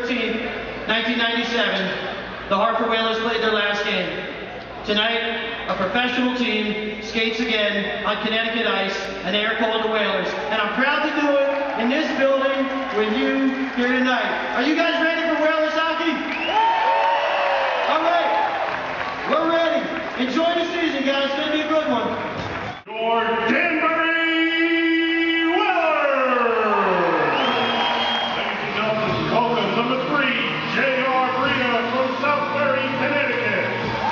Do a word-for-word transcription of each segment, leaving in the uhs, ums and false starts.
thirteenth, nineteen ninety-seven, the Hartford Whalers played their last game. Tonight, a professional team skates again on Connecticut ice, and they are called the Whalers. And I'm proud to do it in this building with you here tonight. Are you guys ready for Whalers hockey? All right, we're ready. Enjoy the season, guys. It's going to be a good one. Your Danbury Whalers! Ladies and gentlemen, welcome number three, J R from Southbury, Connecticut.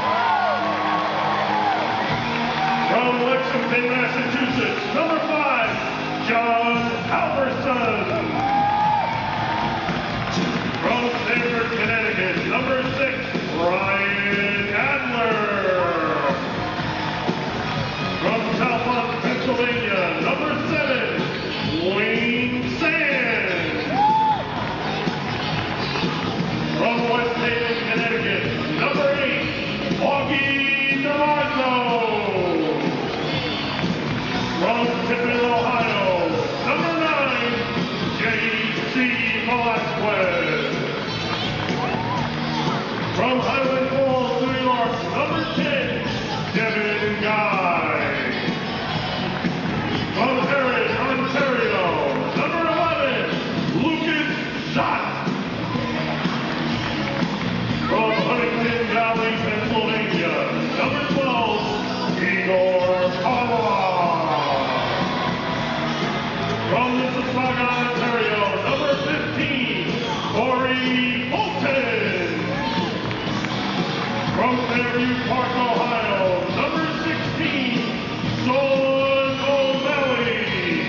From Lexington, Massachusetts, number five, John Halverson. From Stamford, Connecticut, number six, Ryan Adler. From Southmont, Pennsylvania, number seven, Wayne Sands. From West Haven, Connecticut, number eight, Augie DeMarzo. From Tiffin, Ohio, number nine, J C Velasquez. From Highland Falls, New York, number ten, Devin Guy. From Erin, Ontario, number eleven, Lucas Schott. From Huntington Valley, Pennsylvania, number twelve, Igor Pavlov. From Mississauga, Ontario, number fifteen, Corey Bolton. From Fairview Park, Ohio, number sixteen, Son O'Malley.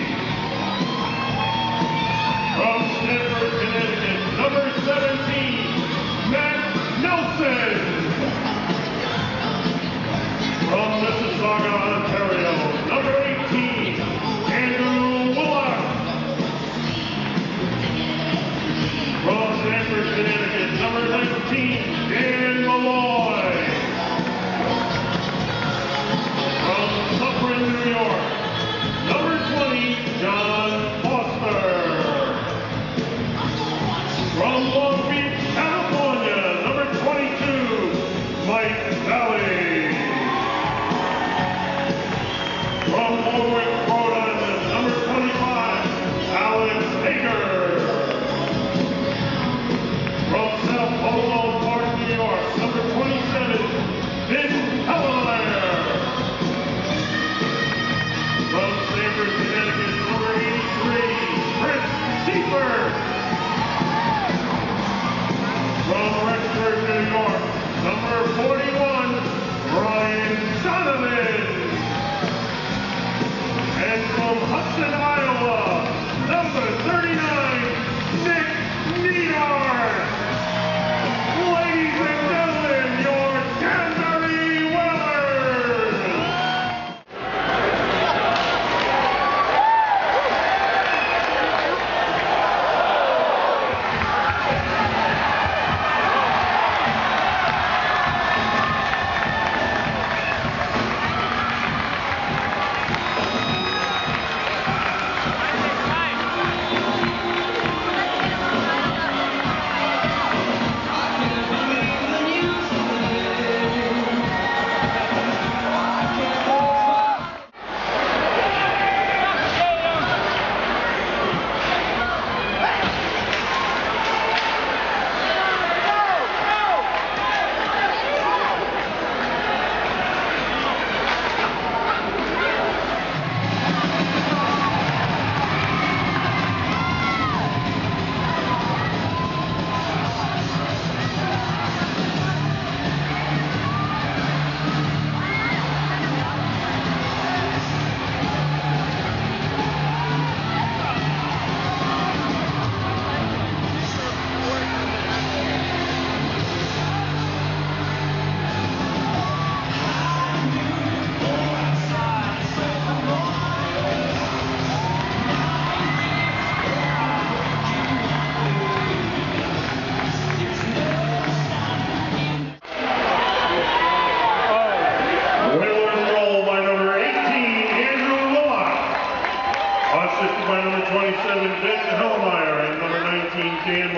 From Stamford, Connecticut, number seventeen, Matt Nelson. From Mississauga, Ontario, number eighteen, Andrew Willock. From Stamford, Connecticut, number nineteen, Dan Malloy. From Suffolk, New York, number twenty, John Foster. From Long Beach, California, number twenty-two, Mike Valley. From Warwick, Rhode Island, number twenty-five, Alex Hager. From South Buffalo Park, New York, number twenty-seven, Vin Heller. From Stamford, Connecticut, number eighty-three, Chris Seifert.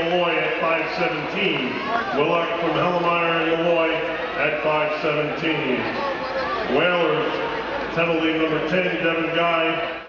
Malloy at five seventeen. Willock from Hellemeyer, Malloy at five seventeen. Whalers, penalty number ten, Devin Guy.